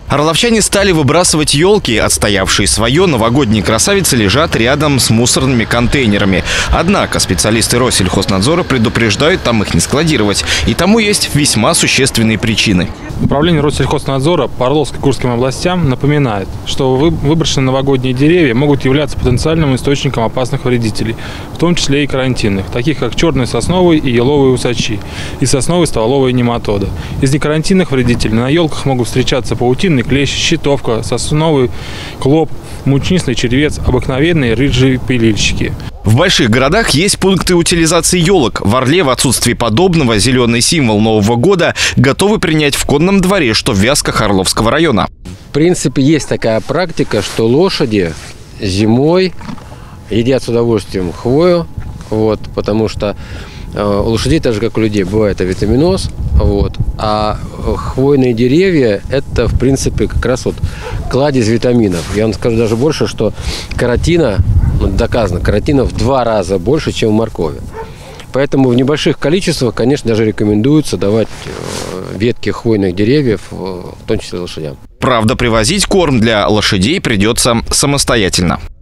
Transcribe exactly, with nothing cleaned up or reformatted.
Орловчане стали выбрасывать елки. Отстоявшие свое, новогодние красавицы лежат рядом с мусорными контейнерами. Однако специалисты Россельхознадзора предупреждают там их не складировать. И тому есть весьма существенные причины. Управление Россельхознадзора по Орловской и Курским областям напоминает, что выброшенные новогодние деревья могут являться потенциальным источником опасных вредителей, в том числе и карантинных, таких как черные сосновые и еловые усачи, и сосновые стволовые нематоды. Из некарантинных вредителей на елках могут встречаться паутинный клещ, щитовка, сосновый клоп, мучнистый червец, обыкновенные рыжие пилильщики. В больших городах есть пункты утилизации елок. В Орле в отсутствии подобного зеленый символ Нового года готовы принять в конном дворе, что в Вязках Орловского района. В принципе, есть такая практика, что лошади зимой едят с удовольствием хвою, вот, потому что э, у лошадей, так же как у людей, бывает авитаминоз, вот, а хвойные деревья – это, в принципе, как раз вот кладезь витаминов. Я вам скажу даже больше, что каротина, доказано, каротина в два раза больше, чем в моркови. Поэтому в небольших количествах, конечно, даже рекомендуется давать ветки хвойных деревьев, в том числе лошадям. Правда, привозить корм для лошадей придется самостоятельно.